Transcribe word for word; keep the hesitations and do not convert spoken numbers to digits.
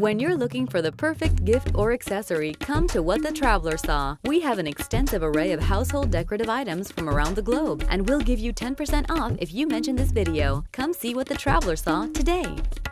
When you're looking for the perfect gift or accessory, come to What the Traveler Saw. We have an extensive array of household decorative items from around the globe, and we'll give you ten percent off if you mention this video. Come see What the Traveler Saw today.